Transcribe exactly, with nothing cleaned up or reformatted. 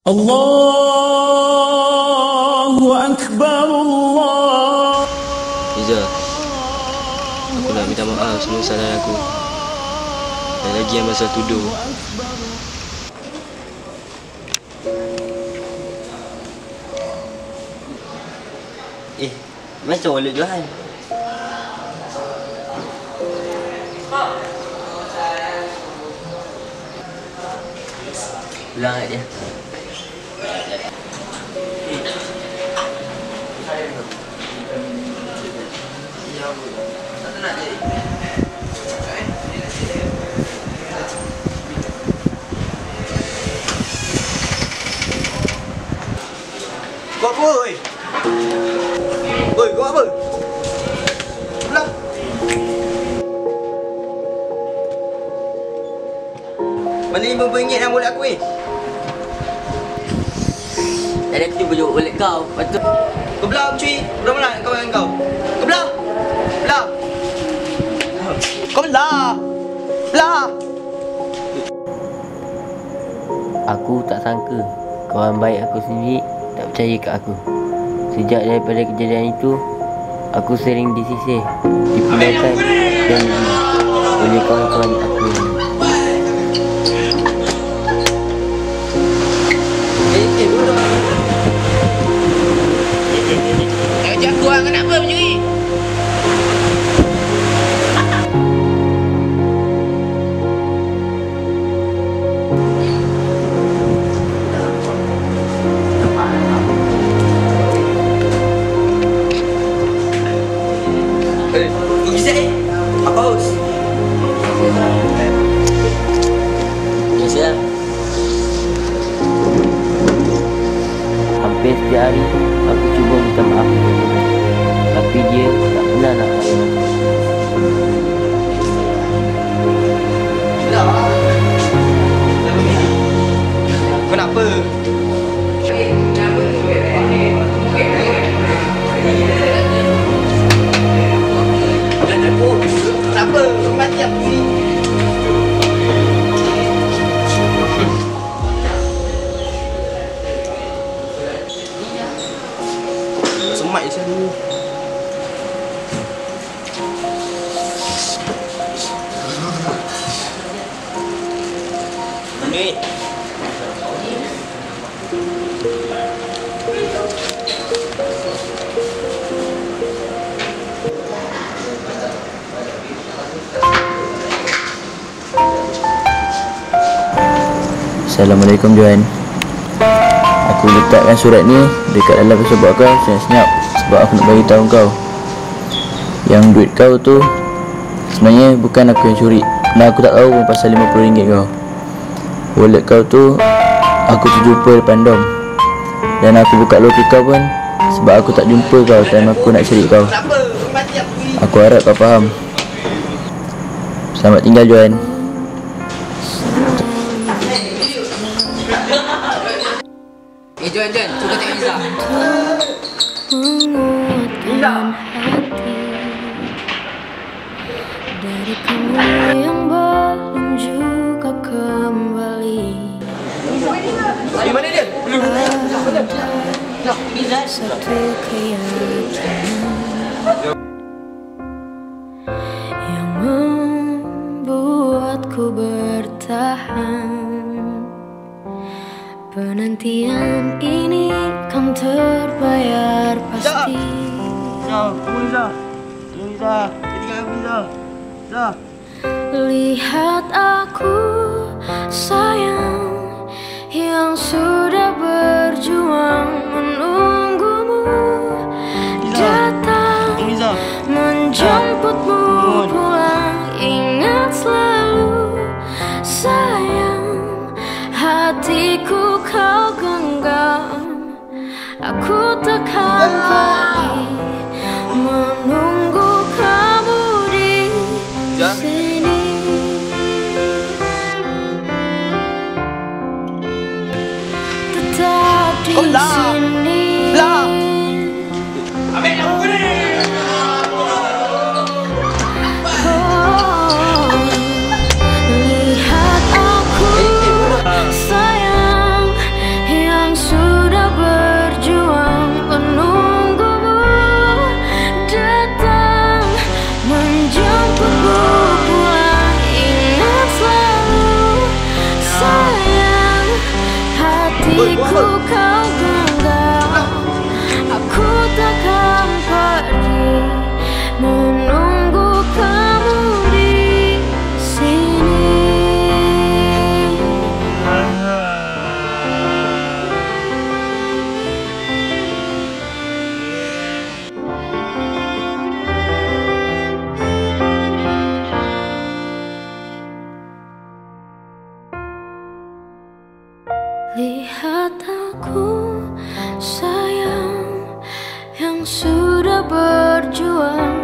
Allahu Akbar, Allah. Liza, aku nak minta maaf semua kesalahan aku. Dan lagi yang masalah tuduh. Eh, macam wallet Johan? Bilang kat dia. Kau apa, oi? Oi, kau apa? Pulang. Mana lima puluh ringgit yang boleh aku, eh? Tadi aku cuba jawab wallet kau. Lepas tu Kau belah, cuy. Belah mana kawan kau? Kau belah. Belah. Kau belah. Belah. aku tak sangka kawan baik aku sendiri tak percaya kat aku. Sejak daripada kejadian itu, aku sering disisih, dipindahkan dan oleh kawan-kawan aku ini. Eh, eh, bodoh. Jangan jago lah, kenapa mencuri? Eh, Izzat, eh? Apa haus? Ya siap. Hampir setiap hari aku cuba minta maaf, tapi dia tak pernah nak layan. Belah. Kau nak apa? Kenapa? Mati aku ni. Semak je dulu. Duit. Assalamualaikum Johan. Aku letakkan surat ni dekat dalam passport kau senyap-senyap sebab aku nak bagi tahu kau yang duit kau tu sebenarnya bukan aku yang curi. Dan aku tak tahu pun pasal lima puluh ringgit kau. Wallet kau tu aku terjumpa depan dom. Dan aku buka loker kau pun sebab aku tak jumpa kau time aku nak cari kau. Kenapa? Mati aku ni. Aku harap kau faham. Selamat tinggal Johan. Eh, Johan, Johan, cuba tengok Izzah. Menguatkan hati dari kamu yang belum juga kembali. Di mana dia? Satu keyakinan yang membuatku bertahan. Penantian ini kan terbayar pasti. Zah, tunggu Zah. Tunggu Zah. Dia tinggal aku Zah. Zah. Lihat aku sayang yang sudah berjuang menunggumu datang menjemputmu pulang. Ingat selalu sayang, hatiku kau genggam. Aku takkan pergi menunggu kamu di sini. Tetap di sini. Belah. Ambil aku ni. Lihat aku sayang yang hatiku kau genggam. Aku takkan pergi menunggu kamu di sini. Lihat aku sayang yang sudah berjuang